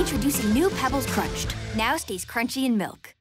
Introducing new Pebbles Crunched. Now stays crunchy in milk.